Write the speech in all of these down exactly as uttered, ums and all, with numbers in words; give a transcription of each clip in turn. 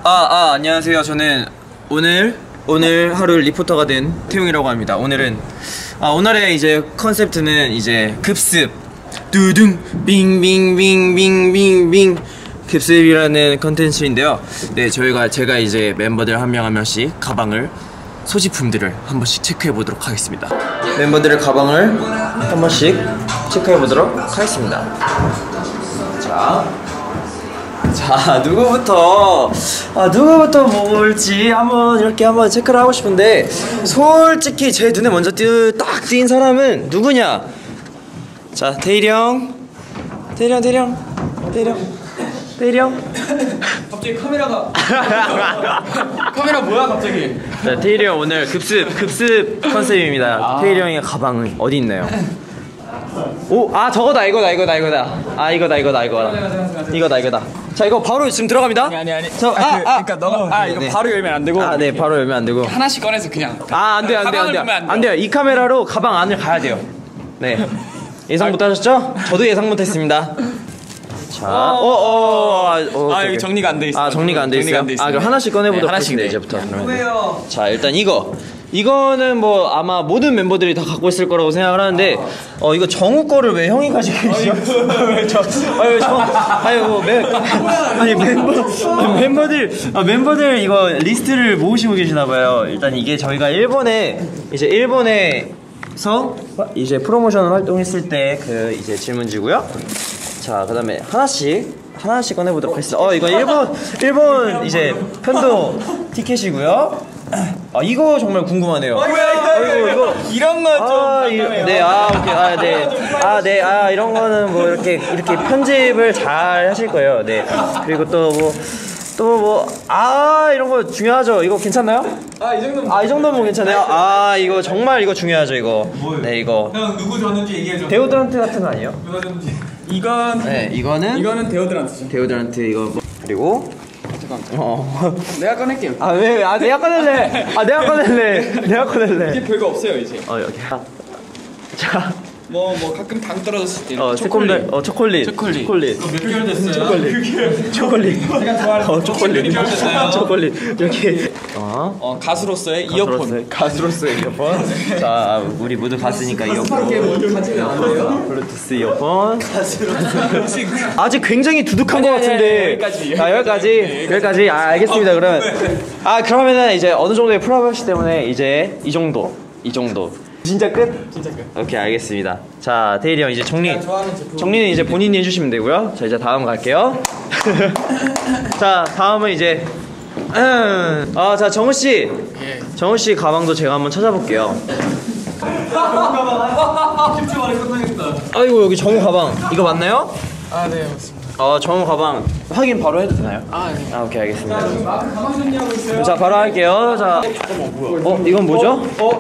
아, 아, 안녕하세요. 저는 오늘 오늘 하루 리포터가 된 태용이라고 합니다. 오늘은 아, 오늘의 이제 컨셉트는 이제 급습 두둥 빙빙빙빙빙빙 급습이라는 컨텐츠인데요. 네, 저희가 제가 이제 멤버들 한 명 한 명씩 가방을 소지품들을 한 번씩 체크해 보도록 하겠습니다. 멤버들의 가방을 한 번씩 체크해 보도록 하겠습니다. 자, 자 누구부터 아 누구부터 먹을지 한번 이렇게 한번 체크를 하고 싶은데 솔직히 제 눈에 먼저 딱 띈 사람은 누구냐? 자, 태일이 형, 태일이 형, 태일이 형, 태일이 형, 태일이 형. 갑자기 카메라가 카메라 뭐야 갑자기? 자, 태일이 형 오늘 급습 급습 컨셉입니다. 아. 태일이 형의 가방은 어디 있나요? 오, 아 저거다 이거다 이거다 이거다 아 이거다 이거다 이거다 이거다 이거다. 자, 이거 바로 지금 들어갑니다. 아니 아니 아니. 저, 아, 아, 그, 아, 그러니까 너가 아 이거 네. 바로 열면 안 되고. 아, 네, 바로 열면 안 되고. 하나씩 꺼내서 그냥. 아, 안 돼요, 안 돼요, 안 돼요. 안 돼요. 이 카메라로 가방 안을 가야 돼요. 네. 예상 못 하셨죠? 저도 예상 못 했습니다. 자, 어, 어, 아, 어, 아 여기 정리가 안 돼 있어. 아, 정리가 안 돼 있어요. 아, 그럼 하나씩 꺼내보도록 하겠습니다. 네, 이제부터. 자, 일단 이거. 이거는 뭐 아마 모든 멤버들이 다 갖고 있을 거라고 생각을 하는데 어 이거 정우 거를 왜 형이 가지고 계시죠? 왜 저? 아유 저 아유 뭐 멤 아니 멤버 아니, 멤버들 아 멤버들 이거 리스트를 모으시고 계시나 봐요. 일단 이게 저희가 일본에 이제 일본에서 이제 프로모션 활동했을 때 그 이제 질문지고요. 자, 그다음에 하나씩 하나씩 꺼내보도록 하겠습니다. 어 이거 일본 일본 이제 편도 티켓이고요. 아 이거 정말 궁금하네요. 어, 이거 이거 이런 거 좀. 아, 네, 아 오케이, 아 네, 아 네, 아 이런 거는 뭐 이렇게 이렇게 편집을 잘 하실 거예요. 네. 그리고 또 뭐 또 뭐 아 이런 거 중요하죠. 이거 괜찮나요? 아 이 정도면. 아 이 정도면 괜찮아요. 아 이거 정말 이거 중요하죠. 이거. 뭐요? 네, 이거. 형 누구 줬는지 얘기해줘. 데오드란트 같은 거 아니에요? 누가 줬는지. 이건. 네, 이거는. 이거는 데오드란트죠. 데오드란트 이거 뭐. 그리고. 잠깐만. 어. 내가 꺼낼게요. 아 왜? 아 내가 꺼낼래. 아 내가 꺼낼래. 내가 꺼낼래. 이게 별거 없어요 이제. 어 여기. 자. 뭐 뭐 가끔 당 떨어졌을 때. 어 초콜릿. 어 초콜릿. 초콜릿. 초콜릿. 몇 개월 됐어요? 초콜릿. 초콜릿. 제가 좋아하는. 어 초콜릿. 초콜릿. 여기. 어. 어 가수로서의 이어폰. 가수로서의 이어폰. 자 우리 모두 갔으니까 이어폰. 블루투스 이어폰. 아직 굉장히 두둑한 것 같은데. 여기까지. 아 여기까지. 여기까지. 아 알겠습니다. 그러면. 아 그러면은 이제 어느 정도의 프라이버시 때문에 이제 이 정도. 이 정도. 진짜 끝? 진짜 끝. 오케이 알겠습니다. 자 태일이 형 이제 정리 정리는 이제 본인이 해주시면 되고요. 자 이제 다음 갈게요. 자 다음은 이제 음, 아 자 정우 씨, 예. 정우 씨 가방도 제가 한번 찾아볼게요. 아이고 여기 정우 가방 이거 맞나요? 아 네 맞습니다. 어 정우 가방 확인 바로 해도 되나요? 아 네. 아 오케이 알겠습니다. 자 바로 할게요. 자 어 이건 뭐죠?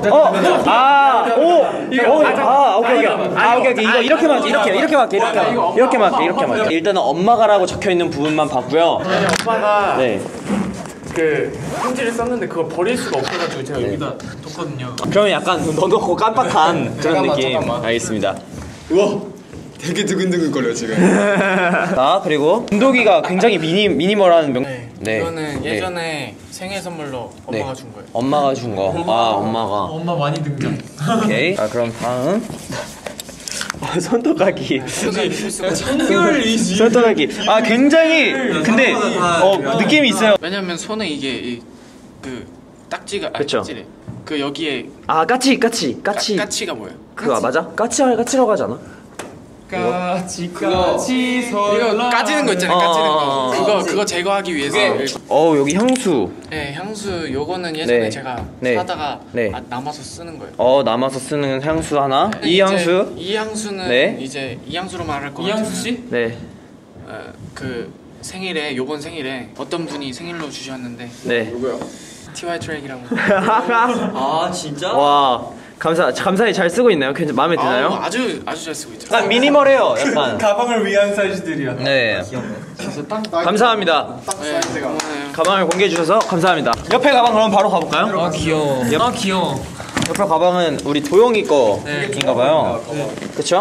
어아오 이거 아 오케이 오케이 아 오케이 오케이 이거 이렇게 맞게 이렇게 이렇게 맞게 이렇게 이렇게 맞게 이렇게 맞게 일단은 엄마가라고 적혀 있는 부분만 봤고요. 아니 엄마가 네. 그 편지를 썼는데 그걸 버릴 수가 없어가지고 제가 네. 여기다 뒀거든요. 그러면 약간 넣어놓고 깜빡한 그런 잠깐만, 느낌. 잠깐만. 알겠습니다. 우와. 되게 두근두근거려 지금. 자 그리고 은도기가 굉장히 미니 미니멀한 명. 네. 네. 이거는 네. 예전에 생일 선물로 엄마가 준 거예요. 엄마가 준 거. 아 엄마가. 엄마 많이 등장. 오케이. 아 그럼 다음. 어, 손톱깎이. 청결이지. 손톱깎이. 아 굉장히 근데 어 느낌이 있어요. 왜냐면 손에 이게 이, 그 딱지가 아니 그쵸. 딱지래. 그 여기에 아 까치 까치 까치. 까, 까치가 뭐예요? 그거 맞아? 까치 까치라고 하지 않아? 까치 그거 까치 이거 까지는 거 있잖아요. 어, 까지는 어, 거. 어, 어. 그거 그거 제거하기 위해서. 어 여기 향수. 네 향수 요거는 예전에 네. 제가 네. 사다가 네. 아, 남아서 쓰는 거예요. 어 남아서 쓰는 향수 하나. 근데 이 이제 향수. 이 향수는 네. 이제 이 향수로 말할 거 이향수 같으면 씨? 네. 어, 그 생일에 요번 생일에 어떤 분이 생일로 주셨는데 네. 누구야? 티와이 트랙이라고. 아 진짜? 와 감사 감사히 잘 쓰고 있나요? 괜찮 마음에 드나요? 아, 아주 아주 잘 쓰고 있죠. 약간 미니멀해요. 약간. 가방을 위한 사이즈들이야. 네. 감사합니다. 네, 고마워요. 가방을 공개해 주셔서 감사합니다. 옆에 가방 그럼 바로 가볼까요? 아 귀여워. 옆, 아 귀여워. 옆에 가방은 우리 도영이 거인가 봐요. 네. 그쵸?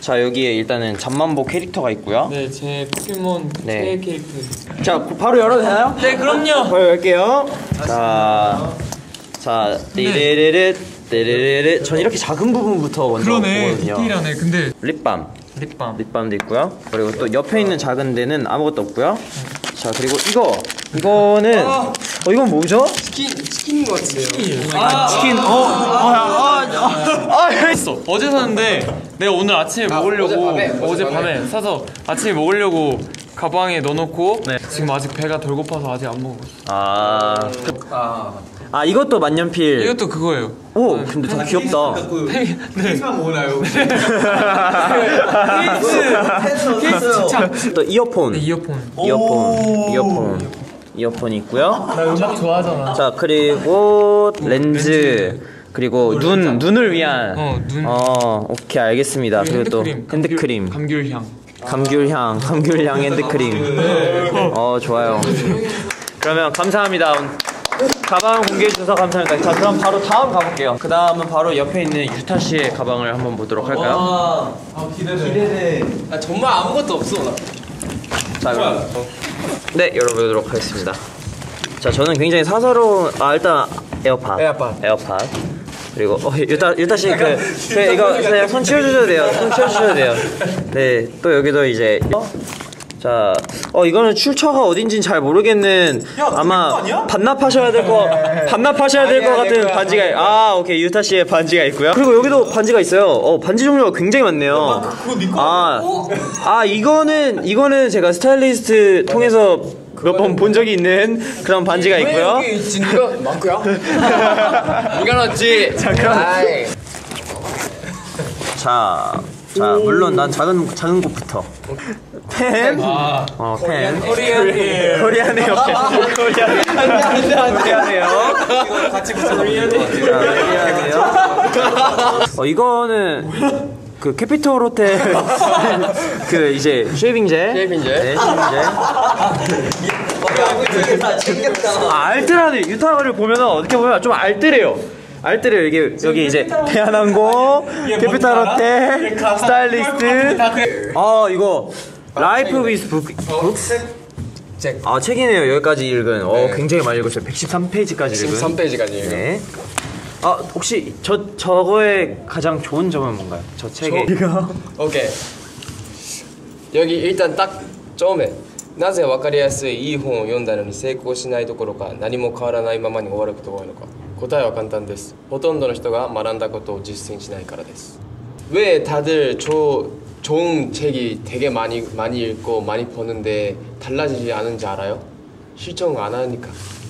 자 여기에 일단은 잠만보 캐릭터가 있고요. 네, 제 포켓몬 네. 최애 캐릭터. 자 바로 열어도 되나요? 네, 그럼요. 바로 열게요. 자, 자 띠리리리 띠리리리. 전 이렇게 작은 부분부터 먼저 그러네, 보거든요. 디테일하네. 근데 립밤, 립밤. 립밤도 있고요. 그리고 또 옆에 있는 작은 데는 아무것도 없고요. 자 그리고 이거, 이거는 어 이건 뭐죠? 치킨 치킨인 것 같은데요. 아, 치킨. 어, 아, 아, 아, 했어. 어제 샀는데 내가 오늘 아침에 먹으려고 어젯밤에? 어젯밤에 어젯밤에? 사서 아침에 먹으려고 가방에 넣어놓고 네. 지금 아직 배가 덜 고파서 아직 안 먹었어. 아, 아 아 이것도 만년필. 이것도 그거예요. 오, 근데 더 귀엽다. 네. 케이스만 모으나요? 케이스 참. 또 이어폰. 네, 이어폰. 이어폰, 이어폰, 이어폰이 있고요. 나 음악 좋아하잖아. 자 그리고 렌즈, 렌즈. 그리고 눈 눈을 위한. 어, 눈. 어, 오케이 알겠습니다. 그리고 또 핸드크림, 감귤향. 감귤향, 감귤향 핸드크림. 어 좋아요. 그러면 감사합니다. 가방 공개해 주셔서 감사합니다. 자 그럼 바로 다음 가볼게요. 그 다음은 바로 옆에 있는 유타 씨의 가방을 한번 보도록 할까요? 아 기대돼. 기대돼. 아 정말 아무것도 없어. 자 그럼 네 열어보도록 하겠습니다. 자 저는 굉장히 사사로운 아 일단 에어팟 에어팟. 에어팟 그리고 어 유타 유타 씨그 그, 이거 그냥 손 치워주셔도 돼요. 손 치워주셔도 돼요. 네 또 여기도 이제 자 어 이거는 출처가 어딘진 잘 모르겠는 아마 반납하셔야 될 거 반납하셔야 될 것 같은 반지가 아 오케이 유타 씨의 반지가 있고요. 그리고 여기도 반지가 있어요. 어 반지 종류가 굉장히 많네요. 아, 아 이거는 이거는 제가 스타일리스트 통해서 몇 번 본 적이 있는 그런 반지가 있고요. 진거 맞고요. 누가 넣었지? 자 그럼 자, 자 물론 난 작은 작은 곳부터 펜, 아, 어 펜, 코리안. 코리안해요. 코리안 안돼 안돼 안돼요. 같이 붙여서 코리안해. 코리안해요. 어 이거는 그 캐피톨 호텔 그 이제 쉐이빙제. 쉐이빙제. 네, 쉐이빙제. 아, 알뜰하네. 유타를 보면은 어떻게 보면 좀 알뜰해요. 알뜰해요. 여기 여기 이제 대한항공, 캐피탈 호텔, 스타일리스트. 아 이거 라이프 위스 북 북스. 책. 아 책이네요. 여기까지 읽은. 어 굉장히 많이 읽었어요. 백십삼 페이지까지 읽은. 십삼 페이지까지. 네. 아 혹시 저 저거의 가장 좋은 점은 뭔가요? 저 책의. 오케이. 여기 일단 딱 처음에 なぜ分かりやすいいい本を読んだのに成功しないどころか何も変わらないままに終わることが多いのか。答えは簡単です。ほとんどの人が学んだことを実践しないからです。왜 다들 조, 좋은 책이 되게 많이 많이 읽고 많이 버는데 달라지지 않은지 알아요? 실천 안 하니까.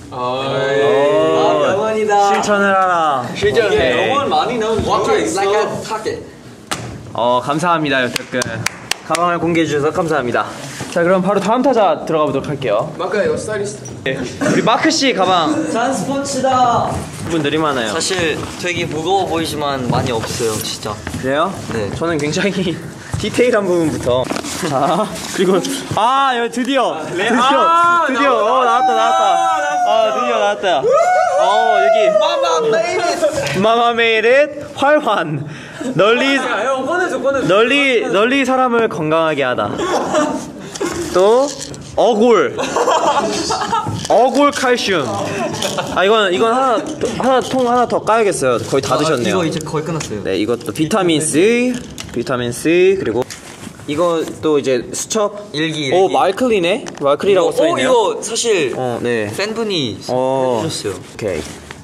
아 명언이다. 실천을 하라. 실천. 명언 많이 나오는 Water is like a pocket. 어 감사합니다 여태껏 가방을 공개해 주셔서 감사합니다. 자 그럼 바로 다음 타자 들어가 보도록 할게요. 마크야 이거 스타일리스트. 네, 우리 마크 씨 가방 짠 스포츠다. 분들이 많아요. 사실 되게 무거워 보이지만 많이 없어요, 진짜. 그래요? 네. 저는 굉장히 디테일한 부분부터. 자 그리고 아 여기 드디어 드디어 아, 드디어 어 나왔다 나왔다. 아 드디어 나왔다. 어 여기 마마 메이드. 마마 메이드 활환 널리 꺼내줘, 꺼내줘. 널리 널리 사람을 건강하게 하다. 또 어골 어골 칼슘. 아 이건 이건 하나 하나 통 하나 더 까야겠어요. 거의 다 드셨네요. 이거 이제 거의 끝났어요. 네 이것도 비타민 C 비타민 C 그리고 이거 또 이제 수첩 일기, 오 일기. 말클리네 말클리라고 써 있네요. 어, 이거 사실 어네 팬분이 어 해주셨어요. 오케이.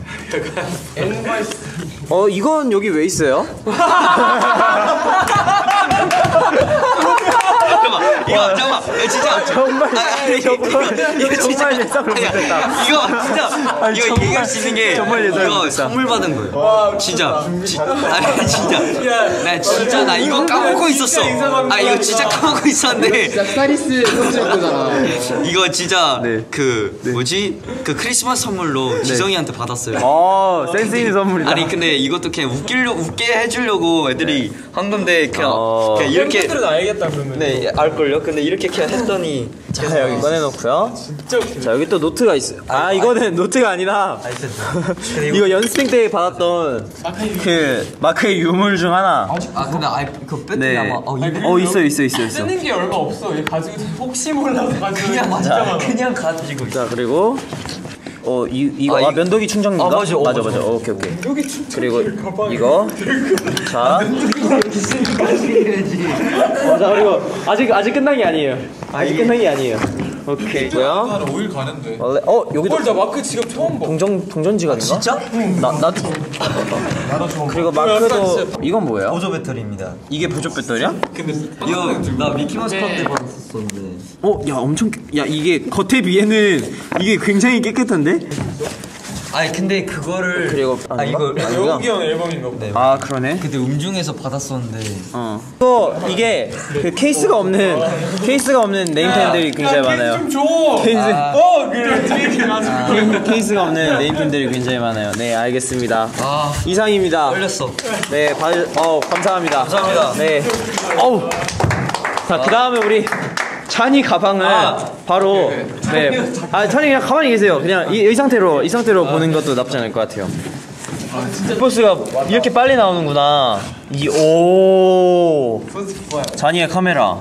어 이건 여기 왜 있어요? 이거 잠깐만, 이거 진짜 정말 아니, 이거, 이거, 이거 정말 예상을 못했다. 이거 진짜 아니, 이거 정말, 얘기할 수 있는 게 정말 예상을 이거 못했다. 선물 받은 거예요. 진짜, 지, 아니 진짜, 나 진짜 나 이거 까먹고 있었어. 아 이거 진짜 까먹고 있었는데 스타일리스트 선수였잖아. 이거 진짜 네. 그 뭐지 그 크리스마스 선물로 지성이한테 받았어요. 어 센스 있는 선물이다. 아니 근데 이것도 그냥 웃기려 웃게 해주려고 애들이 한 건데 그냥 어. 그냥 이렇게 팬분들은 알겠다 그러면. 네 알걸요? 근데 이렇게 그냥 했더니 자 여기 꺼내놓고요. 자 여기 또 노트가 있어요. 아 이거는 노트가 아니라 이거 연습생 때 받았던 그 마크의 유물 중 하나. 아 근데 아이 그 배터리 네. 아마 어, 이거 어 있어 있어 있어 있어. 쓰는 게 얼마 없어. 얘 가지고 혹시 몰라서 가지고. 그냥 맞아 그냥 가지고 있어. 자 그리고 어 이 이거 아, 아, 아 면도기 충전기인가? 아, 맞아. 어, 맞아 맞아. 맞아. 어, 오케이 오케이. 그리고 이거 자. 어, 자 그리고 아직 아직 끝난 게 아니에요. 아직 끝난 게 아니에요. 오케이. 뭐야? 나는 오일 가는데. 원래 어 여기도 헐, 나 마크 지금 처음 봐. 동전 동전 지갑인가? 진짜? 나 나도. 나도 처음 봐. 그리고 마크도 이건 뭐예요? 보조 배터리입니다. 이게 보조 배터리야? 근데 이거 나 미키마우스 컵 때 받았었는데. 어, 야 엄청 깨- 야 이게 겉에 비해는 이게 굉장히 깨끗한데? 아니 근데 그거를 그리고 아 이거 아니구나. 영욱이 형 앨범인가 보다. 아 그러네. 그때 음중에서 받았었는데. 어. 또 이게 그 케이스가 없는 케이스가 없는 네임펜들이 굉장히 많아요. 좀 줘. 케이스 어, 그래. 되게 가지고. 케이- 케이스가 없는 네임펜들이 굉장히 많아요. 네 알겠습니다. 아 이상입니다. 걸렸어. 네, 봐, 어 감사합니다. 감사합니다. 네. 어우. 자, 그 다음에 우리 찬이 가방을 아. 바로 네. 아, 찬이 그냥 가만히 계세요. 그냥 이, 이 상태로 이 상태로 보는 것도 나쁘지 않을 것 같아요. 아, 진짜 버스가 이렇게 빨리 나오는구나. 이 오. 찬이의 카메라.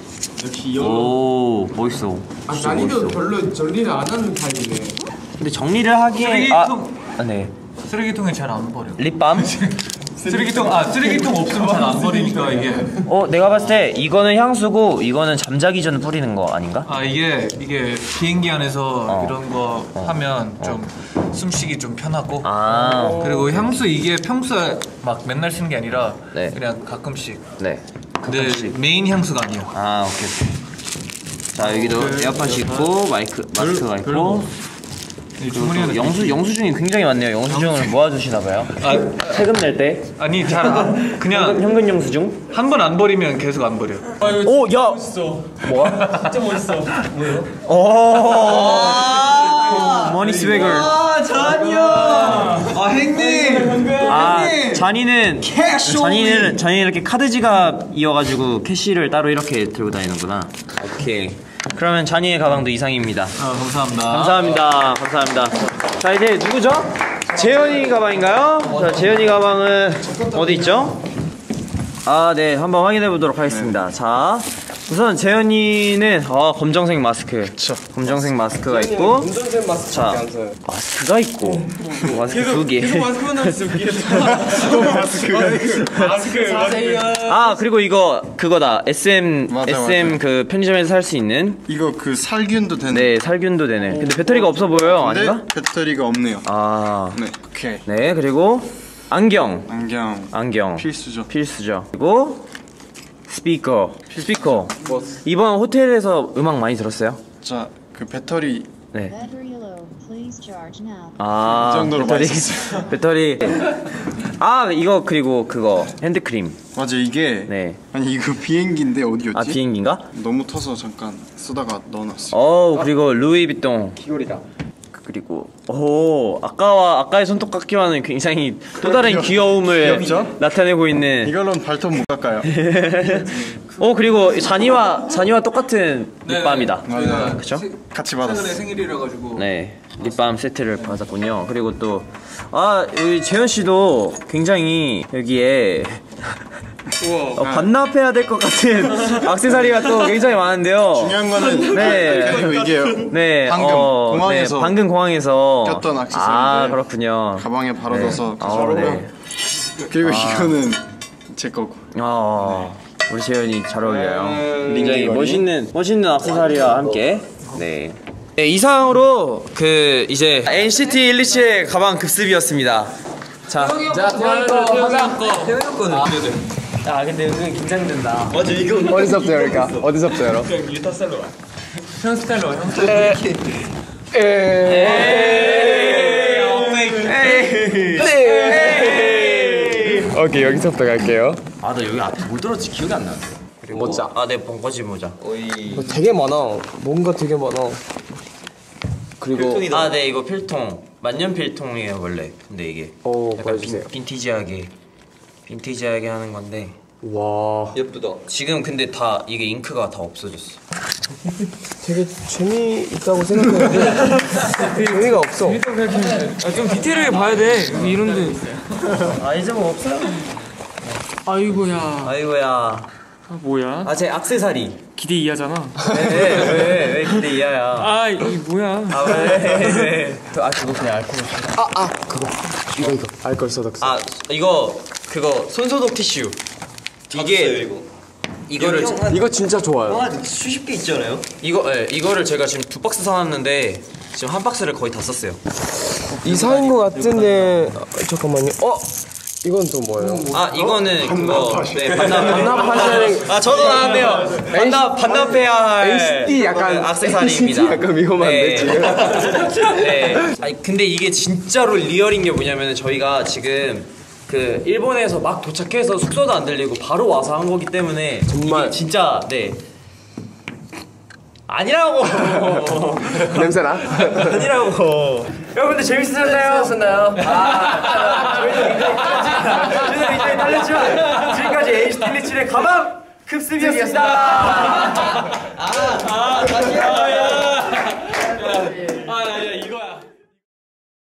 오, 멋있어. 아, 난이도 별로 정리를 안 하는 타입이네. 근데 정리를 하기에 아, 아, 네. 쓰레기통에 잘 안 버려. 립밤? 쓰레기통 아 쓰레기통 없으면 잘 안 버리니까 이게. 어, 내가 봤을 때 이거는 향수고 이거는 잠자기 전에 뿌리는 거 아닌가? 아 이게 이게 비행기 안에서 어. 이런 거 하면 좀 숨쉬기 좀 편하고. 아, 그리고 향수 이게 평소에 막 맨날 쓰는 게 아니라 네. 그냥 가끔씩. 네. 근데 메인 향수가 아니야. 아, 오케이, 오케이. 자, 여기도 에어팟이 있고 마이크 마스크가 있고. 그리고 또 영수 영수증이 굉장히 많네요. 영수증을 모아주시나 봐요. 아 세금 낼 때. 아니 잘 안, 그냥 현금, 현금 영수증? 한 번 안 버리면 계속 안 버려. 오, 야. 멋있어. 뭐야? 진짜 멋있어. 뭐예요? 오. 머니 스웨거. 아 잔이야. 아 형님. 아, 잔이는 잔이는 잔이 이렇게 카드 지갑이어가지고 캐시를 따로 이렇게 들고 다니는구나. 오케이. 그러면 잔이의 가방도 이상입니다. 아 감사합니다. 감사합니다. 감사합니다. 자, 이제 누구죠? 재현이 가방인가요? 자, 재현이 가방은 어디 있죠? 아, 네, 한번 확인해 보도록 하겠습니다. 자, 우선 재현이는 아, 검정색 마스크. 검정색 마스크가 있고, 검정색 마스크 자, 안 써요. 마스크가 있고, 마스크 두 개. 마스크만 했으면 마스크 마스크. 아, 그리고 이거 그거다. 에스엠 맞아, 에스엠 맞아. 그 편의점에서 살 수 있는 이거 그 살균도 되는. 네, 살균도 되네. 근데 배터리가 없어 보여요, 근데 아닌가? 배터리가 없네요. 아, 네, 오케이. 네, 그리고 안경. 안경 안경 필수죠. 필수죠. 그리고 스피커 스피커 이번 호텔에서 음악 많이 들었어요? 자, 그 배터리 네. Battery low. Please charge now. 아, 이 정도로 배터리 맛있었어요. 배터리 아, 이거 그리고 그거 핸드크림. 맞아, 이게 네. 아니 이거 비행기인데 어디였지? 아, 비행기인가? 너무 터서 잠깐 쓰다가 넣어놨어. 어, 그리고 루이비통. 귀걸이다. 그리고 오, 아까와 아까의 손톱깎이와는 굉장히 또 다른 귀여움을 귀엽죠? 나타내고 있는. 이걸로는 발톱 못 깎아요. 어, 그리고 잔이와 잔이와 똑같은 립밤이다. 맞아. 그쵸? 같이 받았어. 생일이라 가지고. 네, 립밤 세트를 받았군요. 그리고 또, 아, 우리 재현 씨도 굉장히 여기에 어, 반납해야 될 것 같은 액세서리가 또 굉장히 많은데요. 중요한 거는 네. 이게 네, 방금 어, 공항에서 네, 방금 공항에서 꼈던 액세서리인데 아, 그렇군요. 가방에 바로 네. 넣어서 어, 가져오고요. 네. 그리고 이거는 제 거고. 어, 우리 재현이 잘 어울려요. 굉장히 멋있는 멋있는 액세서리와 함께. 네. 네, 이상으로 그 이제 엔시티 일리치의 가방 급습이었습니다. 자, 자, 태영 거, 태영 거. 태영 거는 아, 근데 은근 긴장된다. 맞아 이거 어디서부터 열까? 어디서부터 열어? 형 스타일로, 형 스타일로. 오케이, 여기서부터 갈게요. 아, 나 여기 앞에 뭘 들었지 기억이 안 나는데. 그리고 모자. 아, 네, 벙커지 모자. 되게 많아. 뭔가 되게 많아. 그리고 아, 네, 이거 필통. 만년 필통이에요, 원래. 근데 이게 오, 약간 보여주세요. 빈, 빈티지하게 빈티지하게 하는 건데 와 예쁘다. 지금 근데 다 이게 잉크가 다 없어졌어. 되게 재미있다고 생각했는데 재미가 없어. 아, 좀 디테일하게 봐야 돼. 여기 이런데. 아 이제 뭐 없어요. 아이고야. 아이고야. 아, 뭐야? 아 제 액세서리. 기대 이하잖아. 왜왜왜 왜 기대 이하야. 아, 이 뭐야? 아 왜 왜. 아 그거 그냥 알코올. 아아 그거 이거 이거 알코올 소독제. 아 이거 그거 손소독 티슈. 이게 이거. 이거를 이거 진짜 좋아요. 아 수십 개 있잖아요. 이거 예 이거를 제가 지금 두 박스 사놨는데 지금 한 박스를 거의 다 썼어요. 이사인 것 같은데 어, 잠깐만요. 어 이건 또 뭐예요? 아 이거는 그거 네 반납 반납하시는 아 저도 나왔네요. 반납 반납해야 할 엔시티 약간 액세서리입니다. 엔시티 약간 위험한데 지금. 네. 아니 근데 이게 진짜로 리얼인 게 뭐냐면은 저희가 지금 그 일본에서 막 도착해서 숙소도 안 들리고 바로 와서 한 거기 때문에 정말. 이게 진짜 네 아니라고 냄새나? 아니라고. 여러분들 재밌으셨나요? 재밌었나요? 아 저희도 굉장히 저희도 굉장히 떨렸지만 지금까지 에이치 틸리칠의 가방 급습이었습니다. 아, 아, 다시 한 거야. 아, 야, 이거야.